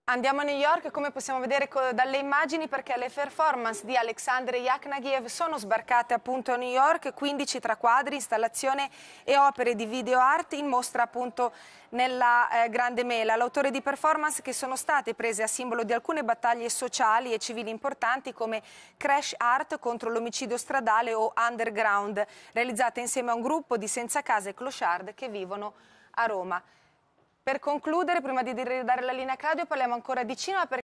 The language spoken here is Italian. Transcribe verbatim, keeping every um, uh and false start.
Andiamo a New York, come possiamo vedere dalle immagini, perché le performance di Alexander Yagnagiev sono sbarcate appunto a New York, quindici tra quadri, installazione e opere di video art in mostra appunto nella eh, Grande Mela. L'autore di performance che sono state prese a simbolo di alcune battaglie sociali e civili importanti come Crash Art contro l'omicidio stradale o Underground, realizzate insieme a un gruppo di senza casa e clochard che vivono a Roma. Per concludere, prima di dare la linea a Claudio, parliamo ancora di cinema.